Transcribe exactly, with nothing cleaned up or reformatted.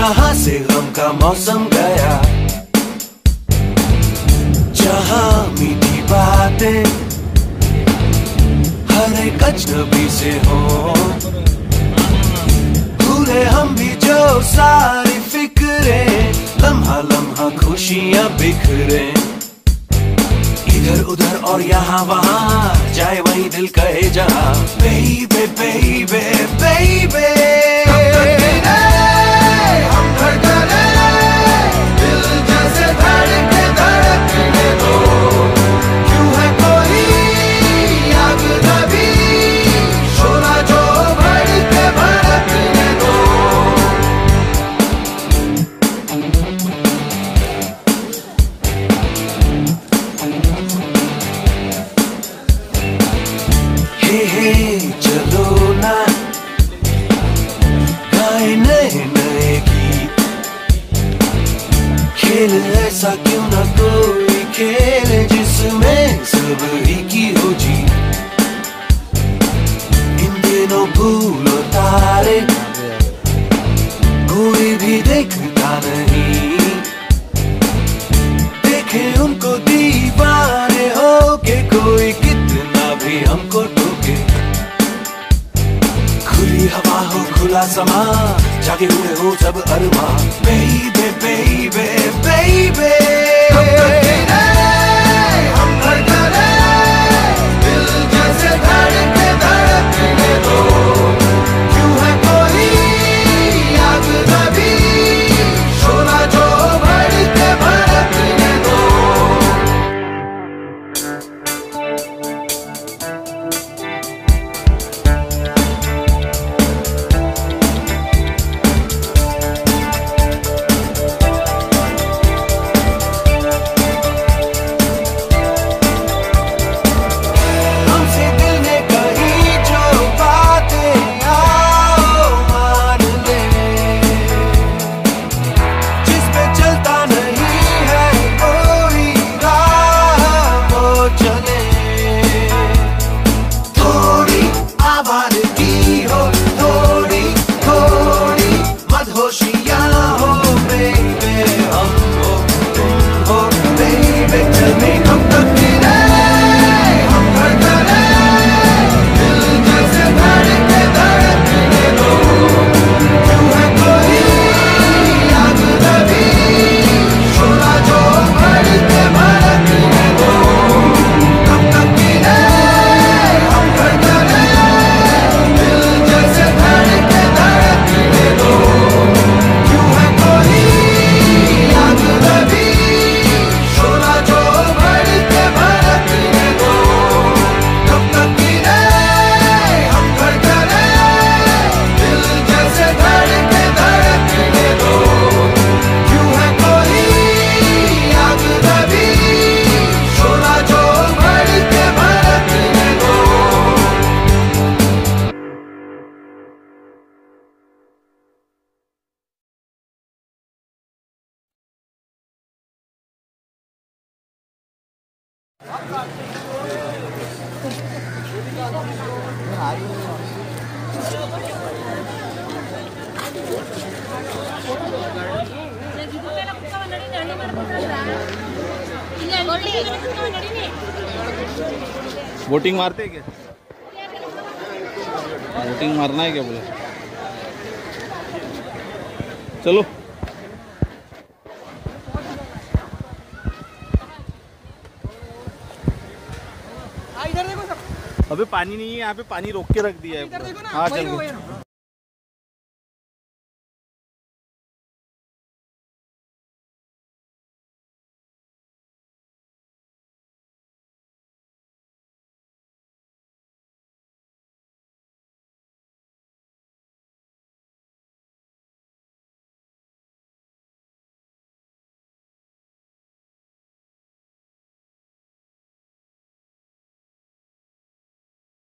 यहाँ से गम का मौसम गया, जहाँ मीठी बातें हर एक अजनबी से हो, भूले हम भी जो सारी फिक्रें, लम्हा लम्हा खुशियाँ बिखरे, इधर उधर और यहाँ वहाँ, जाए वही दिल कहे जहाँ। बेबे बेबे बेबे हम धड़कने, दिल जैसे धड़के धड़कने दो, क्यों है कोई आग नबी, शोला जो भड़के भड़कने दो। हे हे चलो ना गाए नए नए गीत, खेल ऐसा क्यों ना कोई खेल जिसमें सब ही की हो जीत। इन दिनों भूलो तारे कोई भी देखता नहीं, देखे उनको दीवाने हो के कोई कितना भी हमको टोके। खुली हवा हो खुला समा, जागे हुए हो सब अरमा। बेबे बेबे बेबे हम धड़कने, दिल जैसे धड़के धड़कने दो, क्यों है कोई आग नबी, शोला जो भड़के भड़कने दो। हमसे दिल ने कही जो बातें आओ मान ले, जिस पे चलता नहीं है कोई राह वो चले। थोड़ी आवाज़गी हो, थोड़ी थोड़ी मदहोशियाँ हो, बेबे हम हो तुम हो, बेबे चले हम तक हम धड़कने, दिल जैसे धड़के धड़कने दो, क्यों है कोई आग नबी, शोला जो भड़के भड़कने दो। कब तक गिरे हम धड़कने, दिल जैसे धड़के धड़कने दो, क्यों है कोई आग नबी, शोला जो भड़के भड़कने दो। कब तक गिरे हम धड़कने, दिल जैसे धड़के धड़कने दो, क्यों है कोई आग नबी, शोला जो भड़के भड़कने दो। वोटिंग मारते हैं क्या? वोटिंग मारना है क्या बोले? चलो अबे पानी नहीं है यहाँ पे, पानी रोक के रख दिया है। हाँ चल